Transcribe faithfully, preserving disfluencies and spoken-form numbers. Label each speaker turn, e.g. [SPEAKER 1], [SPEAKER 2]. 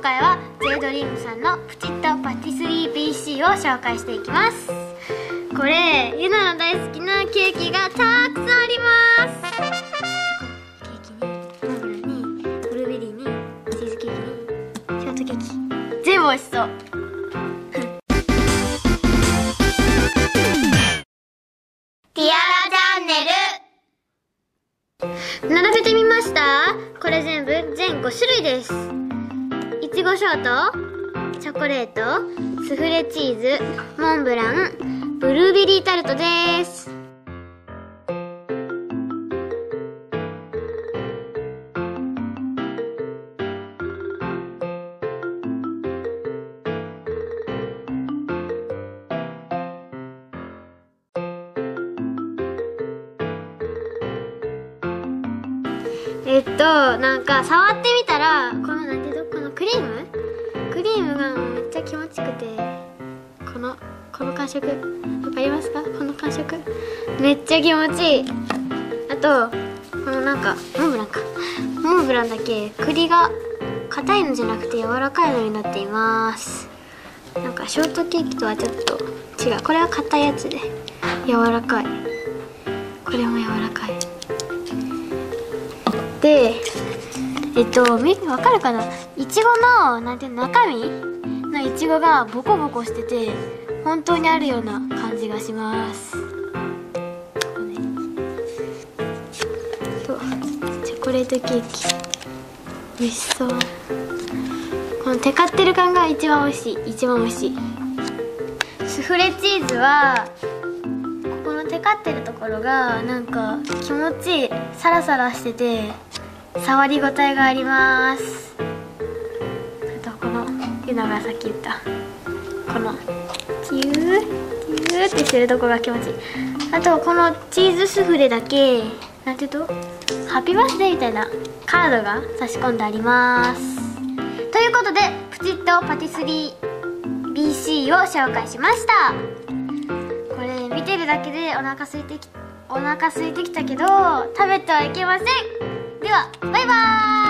[SPEAKER 1] 回は J ドリームさんのプチッとパティスリー ビーシー を紹介していきます。これゆなの大好きなケーキがたくさんあります。ケーキにモンブランにブルーベリーにチーズケーキにショートケーキ、全部美味しそう。ティアラチャンネル並べてみました。これ全部全ごしゅるいです。いちごショート、チョコレート、スフレチーズ、モンブラン、ブルーベリータルトです。えっとなんか触ってみたら、このなんていうの、このクリームクリームがめっちゃ気持ちくて、このこの感触わかりますか？この感触めっちゃ気持ちいい。あとこのなんかモンブランかモンブランだけ栗が硬いのじゃなくて柔らかいのになっています。なんかショートケーキとはちょっと違う。これは硬いやつで柔らかい、これも柔らかいで、えっとみわかるかな、いちごのなんていうの、中身のいちごがボコボコしてて本当にあるような感じがします。とチョコレートケーキ美味しそう。このテカってる感が一番美味しい一番美味しい。スフレチーズはここのテカってるところがなんか気持ちいい、サラサラしてて触り応えがあります。あとこのゆながさっき言ったこのキューキューってしてるとこが気持ちいい。あとこのチーズスフレだけなんていうとハッピーバースデーみたいなカードが差し込んであります。ということでプチッとパティスリー ビーシー を紹介しました。これ見てるだけでお腹空いてきお腹空いてきたけど食べてはいけません。ではバイバーイ。